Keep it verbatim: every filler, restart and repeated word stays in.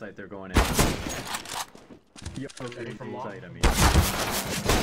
site they're going in. Yo, ready for Site, law? I mean.